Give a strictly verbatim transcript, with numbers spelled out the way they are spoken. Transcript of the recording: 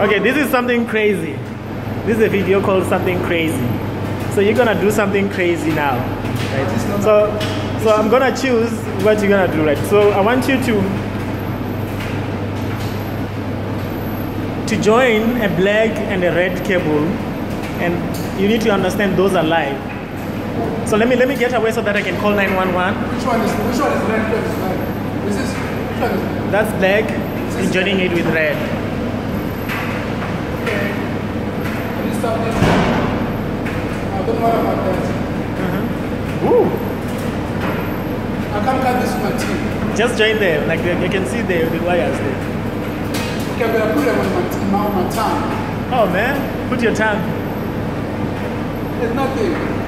Okay, this is something crazy. This is a video called Something Crazy. So you're gonna do something crazy now, right? So, so I'm gonna choose what you're gonna do, right? So I want you to to join a black and a red cable, and you need to understand those are live. So let me let me get away so that I can call nine one one. Which one is which one is red? Which one is this? Which one is red? That's black. You're joining it with red. Okay. Can you stop this? I don't worry about that. Uh-huh. Ooh. I can't cut this with my teeth. Just join there, like you can see the, the wires there. Okay, I'm gonna put them on my, t my, my tongue. Oh man, put your tongue. There's nothing.